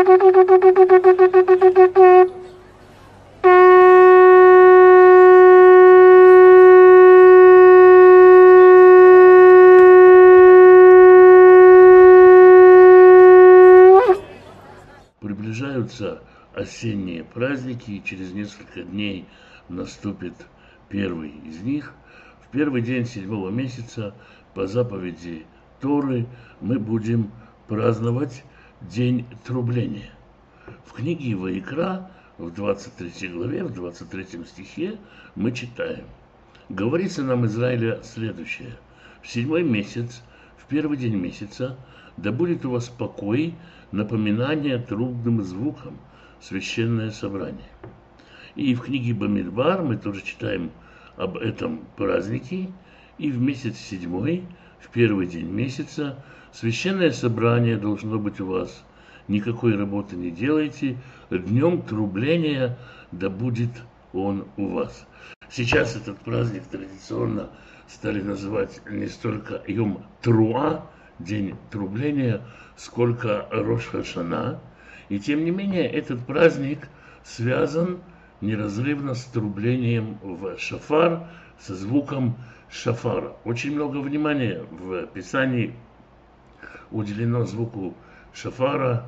Приближаются осенние праздники, и через несколько дней наступит первый из них. В первый день 7-го месяца по заповеди Торы мы будем праздновать День трубления. В книге Ваикра в 23 главе, в 23 стихе мы читаем: «Говорится нам Израиля следующее: в 7-й месяц, в первый день месяца, да будет у вас покой, напоминание трубным звуком, священное собрание». И в книге Бамидбар мы тоже читаем об этом празднике. И в месяц 7-й, в первый день месяца, священное собрание должно быть у вас. Никакой работы не делайте, днем трубления да будет он у вас. Сейчас этот праздник традиционно стали называть не столько Йом Труа, день трубления, сколько Рош ха-Шана. И тем не менее этот праздник связан неразрывно с трублением в шафар, со звуком шафара. Очень много внимания в Писании уделено звуку шафара.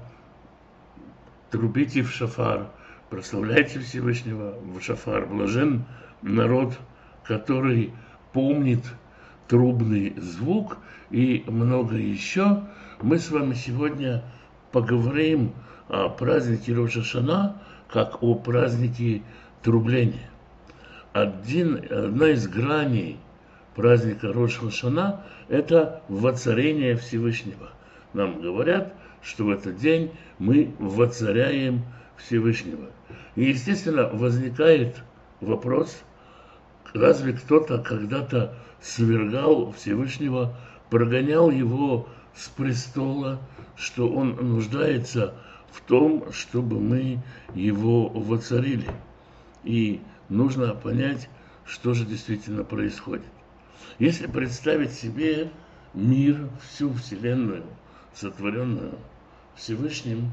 Трубите в шафар, прославляйте Всевышнего в шафар. Блажен народ, который помнит трубный звук, и много еще. Мы с вами сегодня поговорим о празднике Рош ха-Шана как о празднике трубления. Одна из граней праздника Рош ха-Шана – это воцарение Всевышнего. Нам говорят, что в этот день мы воцаряем Всевышнего. И, естественно, возникает вопрос: разве кто-то когда-то свергал Всевышнего, прогонял его с престола, что он нуждается в том, чтобы мы его воцарили? И нужно понять, что же действительно происходит. Если представить себе мир, всю Вселенную, сотворенную Всевышним,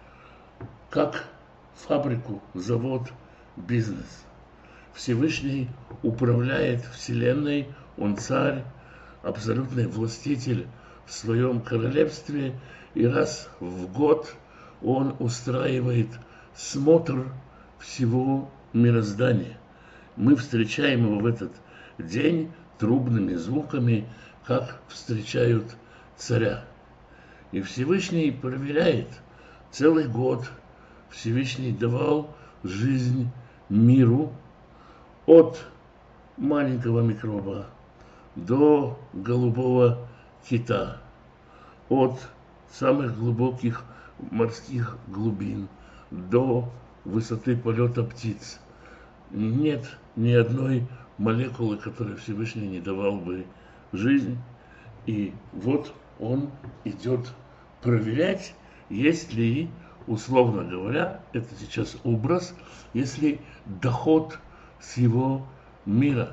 как фабрику, завод, бизнес. Всевышний управляет Вселенной, он царь, абсолютный властитель в своем королевстве, и раз в год он устраивает смотр всего мироздания. Мы встречаем его в этот день трубными звуками, как встречают царя. И Всевышний проверяет целый год. Всевышний давал жизнь миру от маленького микроба до голубого кита, от самых глубоких морских глубин до высоты полета птиц. Нет ни одной молекулы, которой Всевышний не давал бы жизнь. И вот он идет проверять, есть ли, условно говоря, это сейчас образ, если доход с его мира,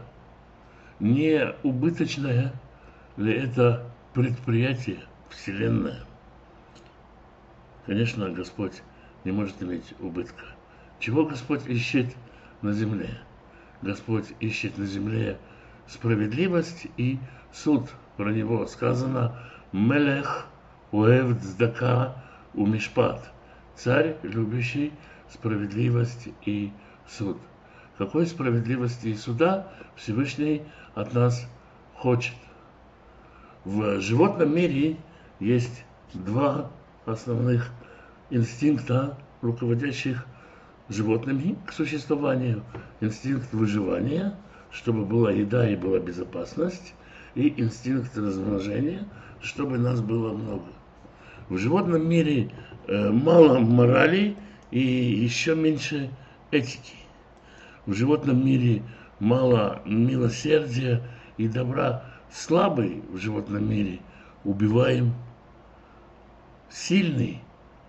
не убыточное ли это предприятие, Вселенная. Конечно, Господь не может иметь убытка. Чего Господь ищет на земле? Господь ищет на земле справедливость и суд. Про него сказано: «Мелех уэв цдака умишпат». Царь, любящий справедливость и суд. Какой справедливости и суда Всевышний от нас хочет? В животном мире есть два основных инстинкта, руководящих животными к существованию. Инстинкт выживания, чтобы была еда и была безопасность, и инстинкт размножения, чтобы нас было много. В животном мире мало морали и еще меньше этики. В животном мире мало милосердия и добра. Слабый в животном мире убиваем, сильный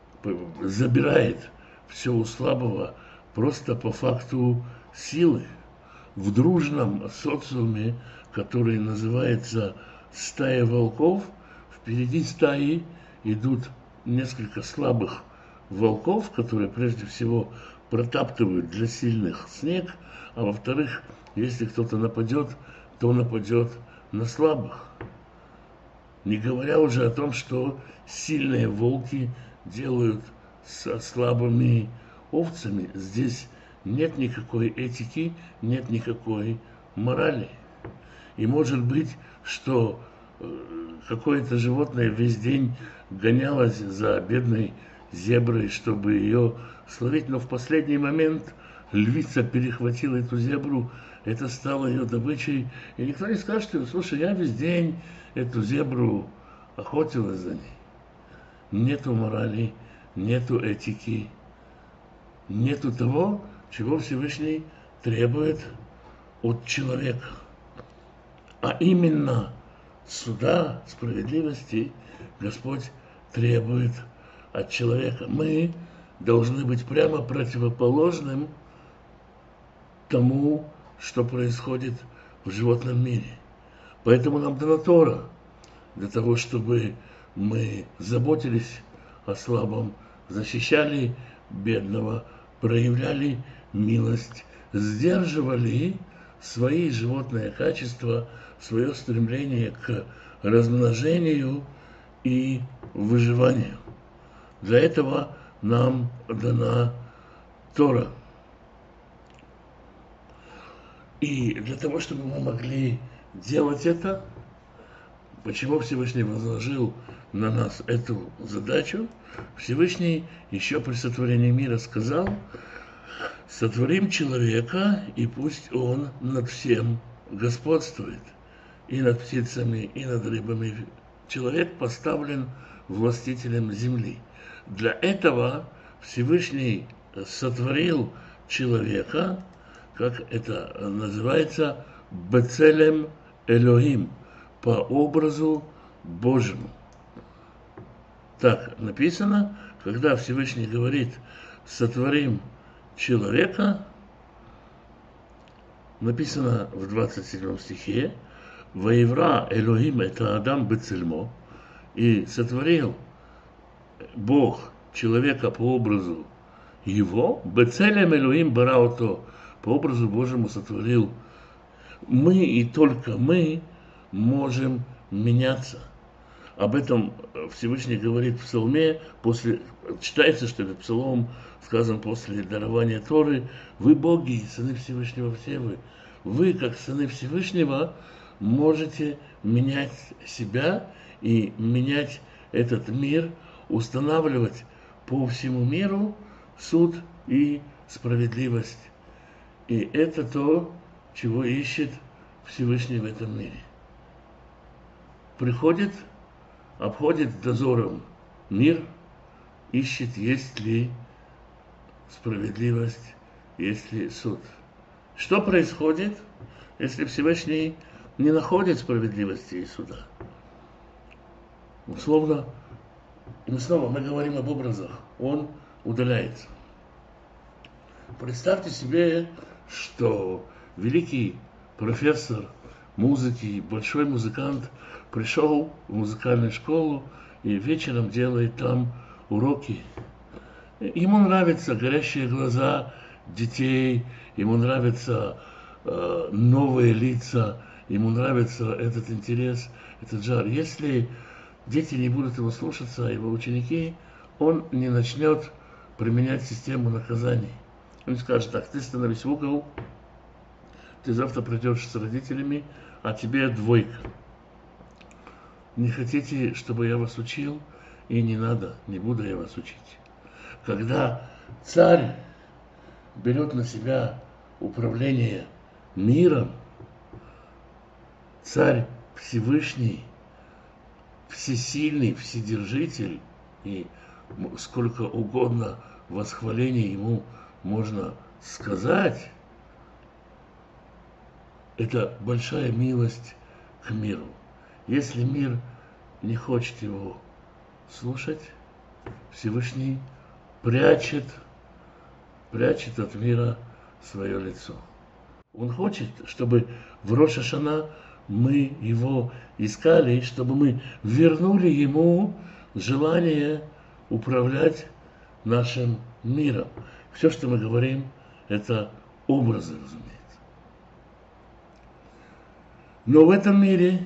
забирает все у слабого просто по факту силы. В дружном социуме, который называется стая волков, впереди стаи идут несколько слабых волков, которые прежде всего протаптывают для сильных снег, а во-вторых, если кто-то нападет, то нападет на слабых. Не говоря уже о том, что сильные волки делают со слабыми овцами. Здесь нет никакой этики, нет никакой морали. И может быть, что какое-то животное весь день гонялось за бедной зеброй, чтобы ее словить, но в последний момент львица перехватила эту зебру, это стало ее добычей, и никто не скажет, что, слушай, я весь день эту зебру охотилась за ней. Нету морали, нету этики, нету того, чего Всевышний требует от человека. А именно суда, справедливости Господь требует от человека. Мы должны быть прямо противоположным тому, что происходит в животном мире. Поэтому нам дана Тора, для того, чтобы мы заботились о слабом, защищали бедного, проявляли милость, сдерживали свои животные качества, свое стремление к размножению и выживанию. Для этого нам дана Тора. И для того, чтобы мы могли делать это, почему Всевышний возложил на нас эту задачу? Всевышний еще при сотворении мира сказал: сотворим человека, и пусть он над всем господствует, и над птицами, и над рыбами. Человек поставлен властителем земли. Для этого Всевышний сотворил человека, как это называется, бецелем Элохим, по образу Божьему. Так написано, когда Всевышний говорит «сотворим человека», написано в 27 стихе «Ваевра Элохим это Адам бецельмо», и сотворил Бог человека по образу его, бецелем Элохим бараото, по образу Божьему сотворил. Мы и только мы можем меняться. Об этом Всевышний говорит в Псалме, читается, что этот Псалом сказан после дарования Торы. Вы боги, сыны Всевышнего все вы. Вы, как сыны Всевышнего, можете менять себя и менять этот мир, устанавливать по всему миру суд и справедливость. И это то, чего ищет Всевышний в этом мире. Приходит, обходит дозором мир, ищет, есть ли справедливость, есть ли суд. Что происходит, если Всевышний не находит справедливости и суда? Условно, и снова мы говорим об образах, он удаляется. Представьте себе, что великий профессор музыки, большой музыкант пришел в музыкальную школу и вечером делает там уроки. Ему нравятся горящие глаза детей, ему нравятся новые лица, ему нравится этот интерес, этот жар. Если дети не будут его слушаться, а его ученики, он не начнет применять систему наказаний. Он скажет: так, ты становись в угол, ты завтра придешь с родителями, а тебе двойка. Не хотите, чтобы я вас учил? И не надо, не буду я вас учить. Когда царь берет на себя управление миром, царь Всевышний, всесильный, вседержитель, и сколько угодно восхвалений ему можно сказать, это большая милость к миру. Если мир не хочет его слушать, Всевышний прячет от мира свое лицо. Он хочет, чтобы в Рош ха-Шана мы его искали, чтобы мы вернули ему желание управлять нашим миром. Все, что мы говорим, это образы, разумеется. Но в этом мире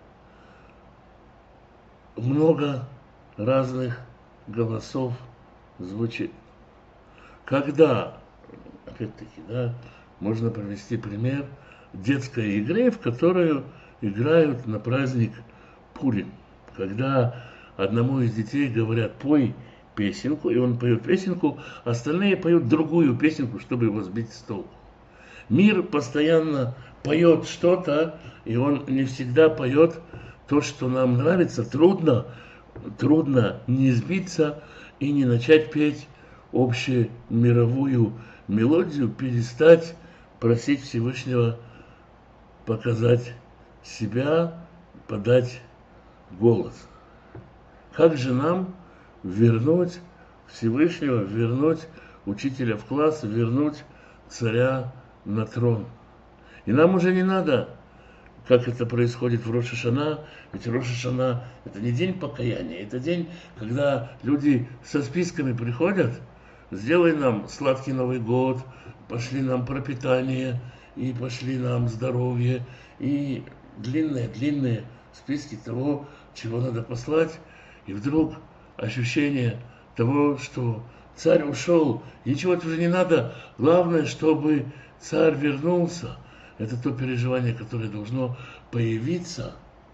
много разных голосов звучит. Когда, опять-таки, да, можно привести пример детской игры, в которую играют на праздник Пурим. Когда одному из детей говорят: пой песенку, и он поет песенку, остальные поют другую песенку, чтобы его сбить с толку. Мир постоянно поет что-то, и он не всегда поет то, что нам нравится. Трудно не сбиться и не начать петь общемировую мелодию, перестать просить Всевышнего показать себя, подать голос. Как же нам вернуть Всевышнего, вернуть учителя в класс, вернуть царя на трон? И нам уже не надо, как это происходит в Рош ха-Шана, ведь Рош ха-Шана – это не день покаяния, это день, когда люди со списками приходят: сделай нам сладкий Новый год, пошли нам пропитание, и пошли нам здоровье, и длинные списки того, чего надо послать. И вдруг ощущение того, что царь ушел, ничего уже не надо, главное, чтобы царь вернулся. Это то переживание, которое должно появиться.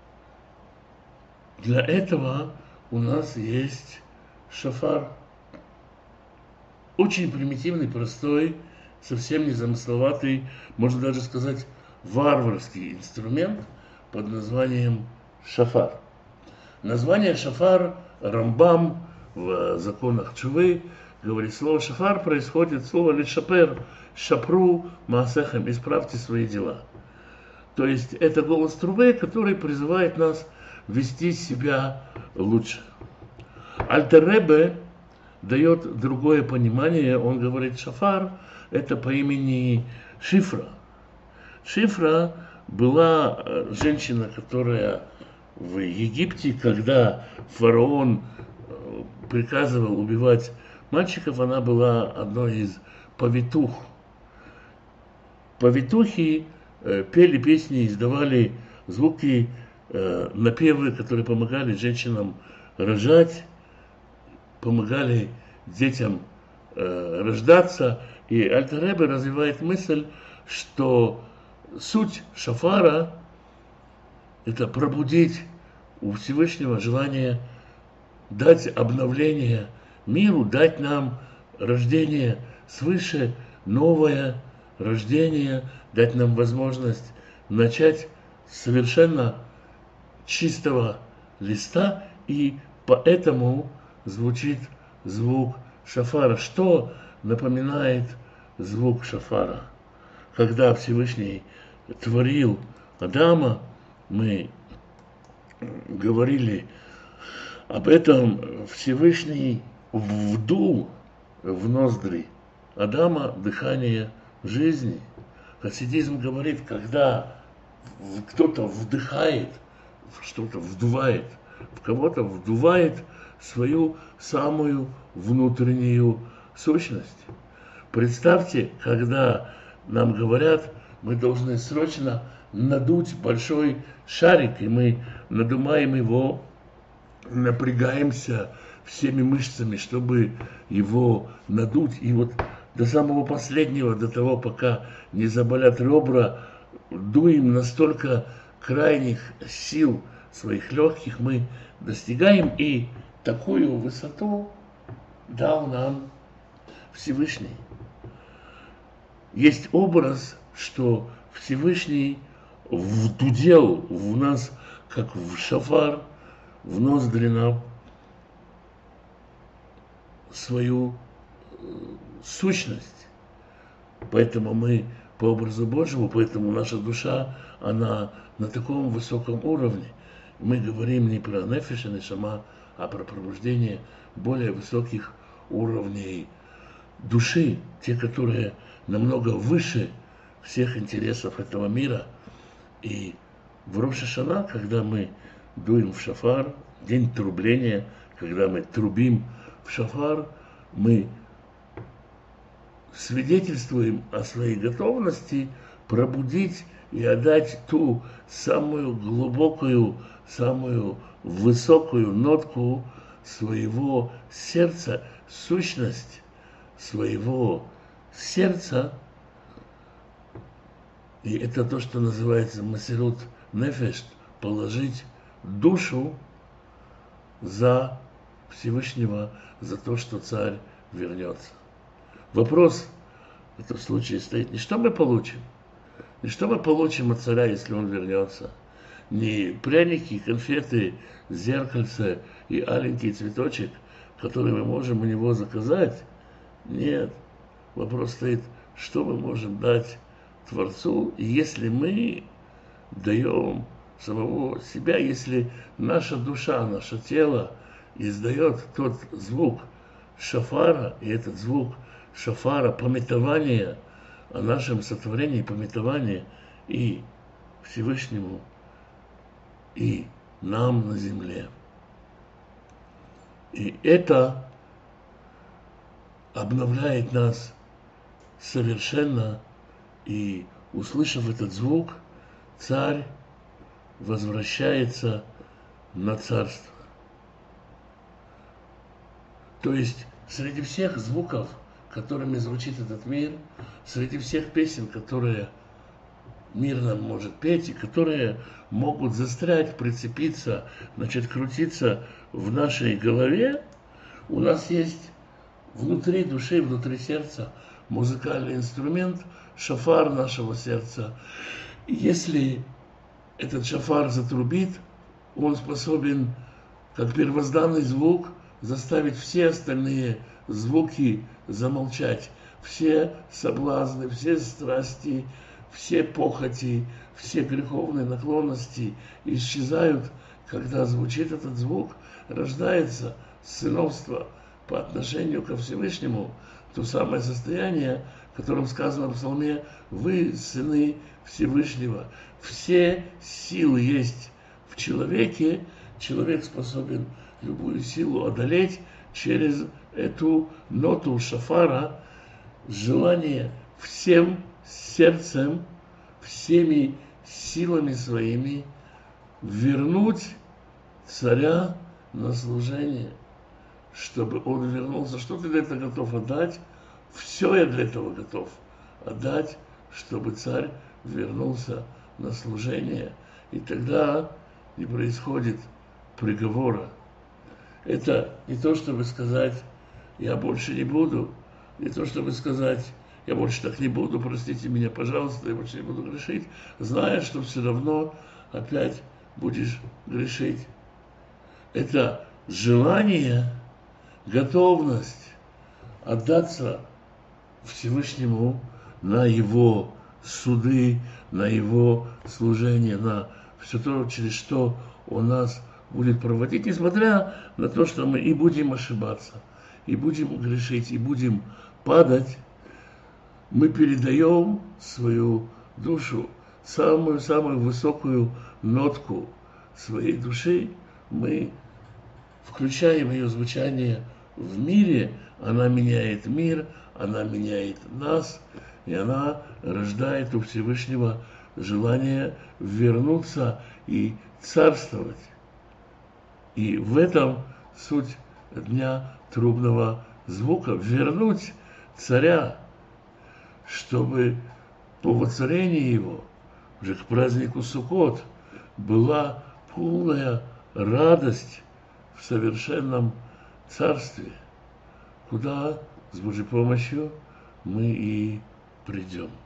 Для этого у нас есть шофар. Очень примитивный, простой, совсем незамысловатый, можно даже сказать, варварский инструмент под названием шофар. Название шофар Рамбам в законах Чувы говорит: слово шофар происходит слово лешапер, шапру маасехем, исправьте свои дела. То есть это голос трубы, который призывает нас вести себя лучше. Альтер Ребе дает другое понимание. Он говорит: шофар – это по имени Шифра. Шифра была женщина, которая в Египте, когда фараон приказывал убивать мальчиков, она была одной из повитух. Повитухи пели песни, издавали звуки, напевы, которые помогали женщинам рожать, помогали детям рождаться. И Альтер Ребе развивает мысль, что суть шофара – это пробудить у Всевышнего желание дать обновление миру, дать нам рождение свыше, новое рождение, дать нам возможность начать с совершенно чистого листа, и поэтому звучит звук шофара. Что напоминает звук шофара? Когда Всевышний творил Адама, мы говорили об этом, Всевышний вдул в ноздри Адама дыхание жизни. Хасидизм говорит, когда кто-то вдыхает, что-то вдувает, в кого-то вдувает свою самую внутреннюю сущность. Представьте, когда нам говорят: мы должны срочно надуть большой шарик, и мы надумаем его, напрягаемся всеми мышцами, чтобы его надуть. И вот до самого последнего, до того, пока не заболят ребра, дуем настолько крайних сил своих легких, мы достигаем, и такую высоту дал нам Всевышний. Есть образ, что Всевышний вдудел в нас, как в шофар, в ноздри нам свою сущность. Поэтому мы по образу Божьему, поэтому наша душа, она на таком высоком уровне. Мы говорим не про нефеш и нешама, а про пробуждение более высоких уровней души, те, которые намного выше всех интересов этого мира. И в Рош ха-Шана, когда мы дуем в шофар, день трубления, когда мы трубим в шофар, мы свидетельствуем о своей готовности пробудить и отдать ту самую глубокую, самую высокую нотку своего сердца, сущность своего сердца. И это то, что называется масирут нефеш, положить душу за Всевышнего, за то, что царь вернется. Вопрос в этом случае стоит не что мы получим, не что мы получим от царя, если он вернется, не пряники, конфеты, зеркальце и аленький цветочек, который мы можем у него заказать. Нет, вопрос стоит, что мы можем дать Творцу, если мы даем самого себя, если наша душа, наше тело издает тот звук шафара, и этот звук шафара, памятование о нашем сотворении, памятование и Всевышнему, и нам на земле. И это обновляет нас совершенно, и, услышав этот звук, царь возвращается на царство. То есть среди всех звуков, которыми звучит этот мир, среди всех песен, которые мир нам может петь, и которые могут застрять, прицепиться, начать крутиться в нашей голове, у нас есть внутри души, внутри сердца музыкальный инструмент, шафар нашего сердца. И если этот шафар затрубит, он способен, как первозданный звук, заставить все остальные звуки замолчать. Все соблазны, все страсти, все похоти, все греховные наклонности исчезают, когда звучит этот звук, рождается сыновство по отношению ко Всевышнему, то самое состояние, в котором сказано в Псалме: «Вы сыны Всевышнего». Все силы есть в человеке, человек способен любую силу одолеть через эту ноту шафара, желание всем сердцем, всеми силами своими вернуть царя на служение, чтобы он вернулся. Что ты для этого готов отдать? Все я для этого готов отдать, чтобы царь вернулся на служение. И тогда не происходит приговора. Это не то, чтобы сказать: я больше не буду, не то, чтобы сказать: я больше так не буду, простите меня, пожалуйста, я больше не буду грешить, зная, что все равно опять будешь грешить. Это желание, готовность отдаться Всевышнему на его суды, на его служение, на все то, через что он нас будет проводить, несмотря на то, что мы и будем ошибаться, и будем грешить, и будем падать. Мы передаем свою душу, самую-самую высокую нотку своей души, мы включаем ее звучание в мире, она меняет мир, она меняет нас, и она рождает у Всевышнего желание вернуться и царствовать. И в этом суть дня трубного звука: вернуть царя, чтобы по воцарении его, уже к празднику Суккот, была полная радость в совершенном царстве, куда с Божьей помощью мы и придем.